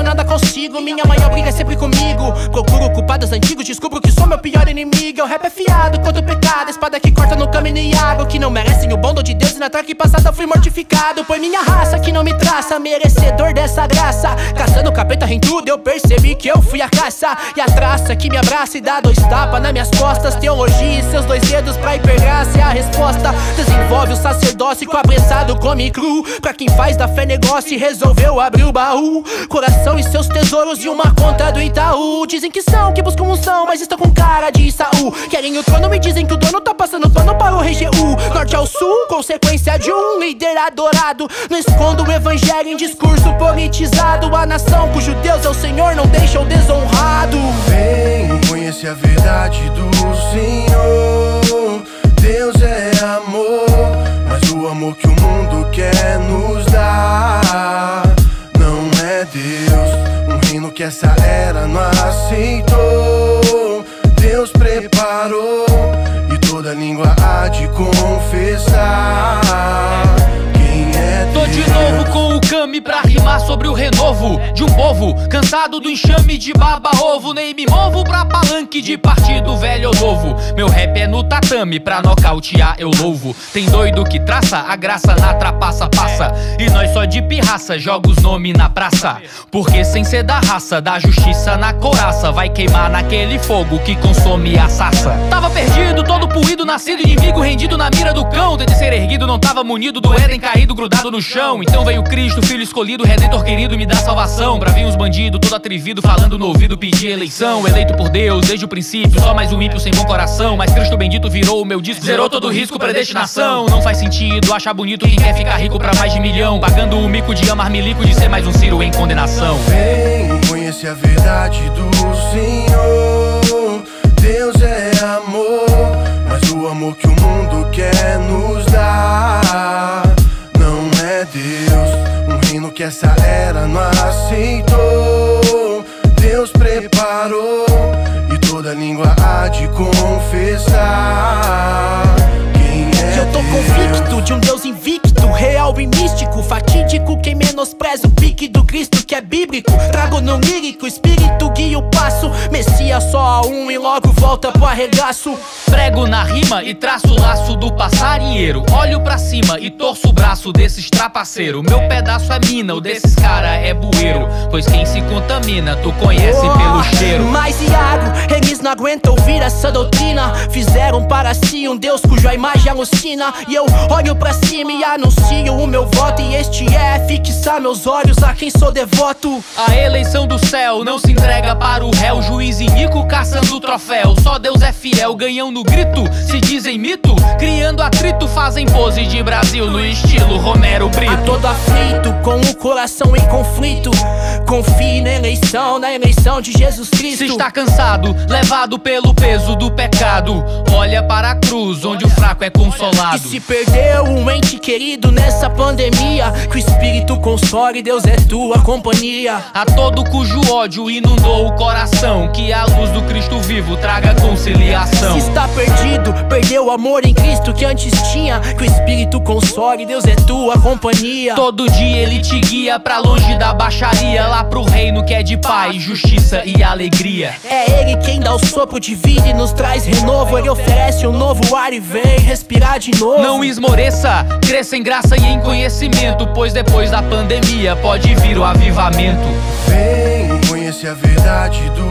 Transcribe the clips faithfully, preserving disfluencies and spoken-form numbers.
nada consigo. Minha maior briga é sempre comigo. Procuro culpados antigos, descubro que sou meu pior inimigo. O rap é fiado contra o pecado, espada que corta no caminho e água, que não merecem o bom dom de Deus e na traque passada fui mortificado. Por minha raça que não me traça, merecedor dessa graça. Caçando capeta em tudo, eu percebi que eu fui a caça. E a traça que me abraça e dá dois tapas nas minhas costas. Teologia e seus dois dedos pra hipergraça é a resposta. Desenvolve o sacerdócio com apressado, come cru. Pra quem faz da fé negócio e resolveu abrir o baú. Coração e seus tesouros e uma conta do Itaú. Dizem que são, que buscam unção, mas estão com cara de Saul. Querem o trono, me dizem que o dono tá passando pano para o rei Jeú. Norte ao sul, consequência de um líder adorado. Não escondo o evangelho em discurso politizado. A nação cujo Deus é o Senhor não deixa o desonrado. Vem, conhece a verdade do Senhor. Deus é amor, mas o amor que o mundo quer nos dar não é Deus. Um reino que essa era não aceitou, Deus preparou, e toda língua há de confessar quem é Deus. Tô de novo com o Kami pra rimar sobre o renovo de um povo cansado do enxame de baba-ovo. Nem me movo pra palanque de partido velho ou novo. Meu rap é no tatame, pra nocautear eu louvo. Tem doido que traça, a graça na trapaça passa. E nós só de pirraça joga os nomes na praça. Porque sem ser da raça, da justiça na couraça, vai queimar naquele fogo que consome a saça. Tava perdido, todo puído, nascido inimigo, rendido na mira do cão. Tentei ser erguido, não tava munido do Éden caído, grudado no chão. Então veio Cristo, filho escolhido, redentor querido, me dá salvação. Pra vir uns bandidos, todo atrevido, falando no ouvido, pedir eleição. Eleito por Deus desde o princípio, só mais um ímpio sem bom coração. Mas Cristo bendito virou o meu disco, zerou todo risco, predestinação. Não faz sentido achar bonito quem quer ficar rico pra mais de milhão, pagando o mico de amar milico, de ser mais um Ciro em condenação. Vem, conhece a verdade do Senhor. Deus é amor, mas o amor que o mundo quer nos dar não é Deus. Um reino que essa era não aceitou, Deus preparou, e toda língua há de confessar quem é Eu tô convicto de um Deus invicto, real e místico, fatídico, quem menospreza o pique do Cristo que é bíblico. Trago no lírico, espírito guia o passo. Messias só há um e logo volta pro arregaço. Prego na rima e traço o laço do passarinheiro. Olho pra cima e torço o braço desses trapaceiros. Meu pedaço é mina, o desses cara é bueiro. Pois quem se contamina, tu conhece oh, pelo cheiro. Mas Iago, eles não aguentam ouvir essa doutrina. Fizeram para si um Deus cuja imagem alucina. E eu olho pra cima e anuncio o meu voto. E este é fixar meus olhos a quem sou devoto. A eleição do céu não se entrega para o réu. Juiz inico caçando o troféu. Só Deus é fiel, ganham no grito, se dizem mito. Criando atrito, fazem pose de Brasil no estilo Romero Brito. A todo aflito, com o coração em conflito, confie na eleição, na eleição de Jesus Cristo. Se está cansado, levado pelo peso do pecado, olha para a cruz, onde o fraco é consolado. E se perdeu um ente querido nessa pandemia, que o Espírito console, Deus é tua companhia. A todo cujo ódio inundou o coração, que a luz do Cristo vivo traga conciliação. Se está perdido, perdeu o amor em Cristo que antes tinha, que o Espírito console, Deus é tua companhia. Todo dia ele te guia pra longe da baixaria, lá pro reino que é de paz, justiça e alegria. É ele quem dá o sopro de vida e nos traz renovo. Ele oferece um novo ar e vem respirar de novo. Não esmoreça, cresça em graça e em conhecimento, pois depois da pandemia pode vir o avivamento. Vem, conhece a verdade do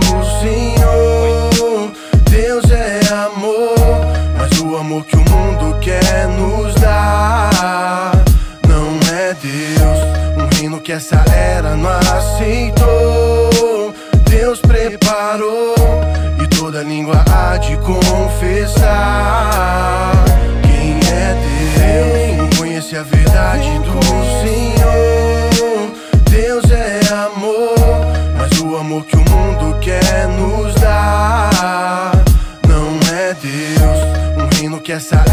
Senhor. Deus é amor, mas o amor que o mundo quer nos dar não é Deus. Um reino que essa era não aceitou, Deus preparou, e toda língua há de confessar quem é Deus. Conhece a verdade do Senhor. Deus é amor, mas o amor que o mundo quer nos dar não é Deus. Um reino que essa